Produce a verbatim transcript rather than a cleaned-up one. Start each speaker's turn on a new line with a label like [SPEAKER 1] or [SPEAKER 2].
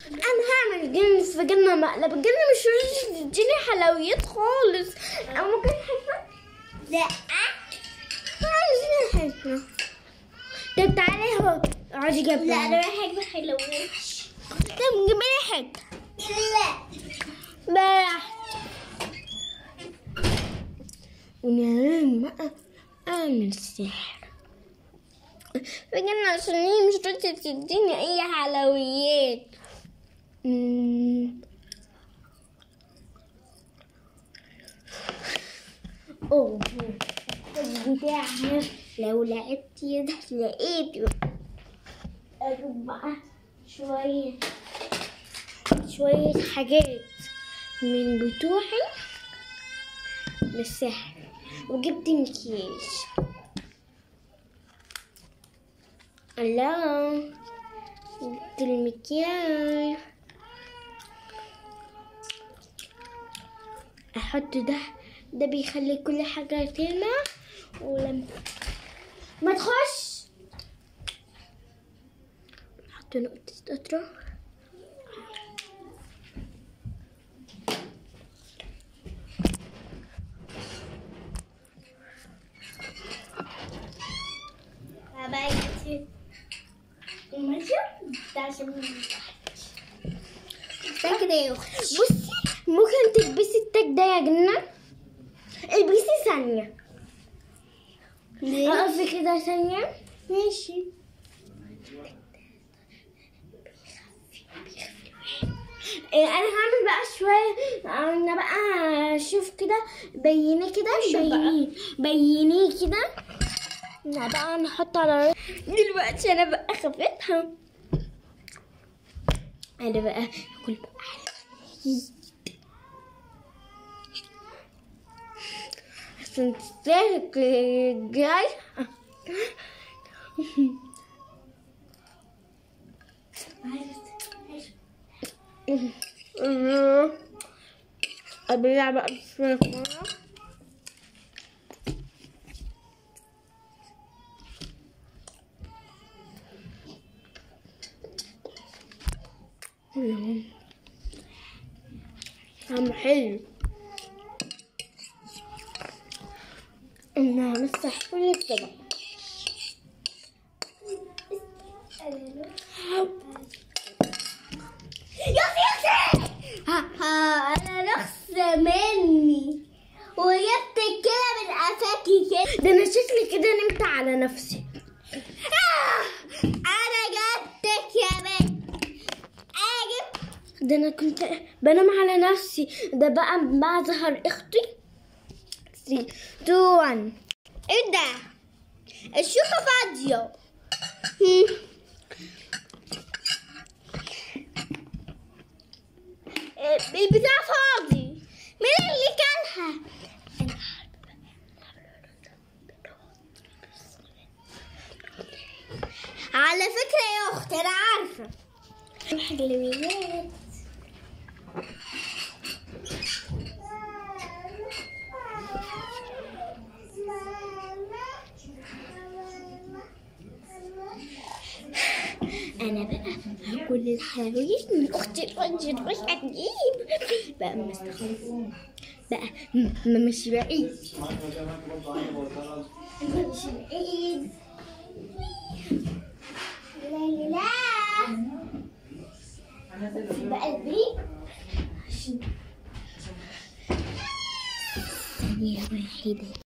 [SPEAKER 1] انا هعمل جنس في جنة مقلب. الجنة مش راضية تديني حلويات خالص. او ممكن حكمة؟ لا عايزين حكمة. طب تعالي اهو اقعدي جنبي.
[SPEAKER 2] لا انا حكمة حلويات.
[SPEAKER 1] طب جيبي لي حكمة.
[SPEAKER 2] لا
[SPEAKER 1] بقى ونعم بقى اعمل سحر في جنة عشان هي مش راضية تديني اي حلويات. مم. اوه بتاعها لو لعبت يده لقيته. اجيب بقى شوية شوية حاجات من بتوعي للسحر. وجبت مكياج. الله جبت المكياج. احط ده ده بيخلي كل حاجة تلمع. ولما ما تخش احط نقطة قطرة.
[SPEAKER 2] حبايبتي ماشي ده عشان ده كده يا اختي.
[SPEAKER 1] بصي ممكن تلبسي التاج ده يا جنة. البسي ثانية.
[SPEAKER 2] ليه؟
[SPEAKER 1] اقفي كده ثانية.
[SPEAKER 2] ماشي.
[SPEAKER 1] انا هعمل بقى شوية. انا بقى شوف كده بيني كده بيني بيني كده. انا بقى نحط على دلوقتي. انا بقى خفتها. انا بقى اكل بقى عشان تستاهل جاي. ابلع بقى بشوية مرة. طعم حلو. انا همسح كل كده.
[SPEAKER 2] يا سيدي ها ها انا نقص مني وجبت كده من قفاكي كده.
[SPEAKER 1] ده انا شكلي كده نمت على نفسي.
[SPEAKER 2] آه انا جبتك يا بنت. اجب
[SPEAKER 1] ده انا كنت بنام على نفسي. ده بقى بظهر اختي. ثلاثة اتنين واحد.
[SPEAKER 2] ايه ده؟ الشوكة فاضية. البتاع فاضي. مين اللي كلها؟ على فكرة يا اختي انا عارفة الحلويات.
[SPEAKER 1] انا بقى هاكل الحلويات من اختي. رجي تروح تجيب بقى مستخدم بقى م- مش بعيد.
[SPEAKER 2] مش بعيد. لا لا بقلبي
[SPEAKER 1] ثانية واحدة.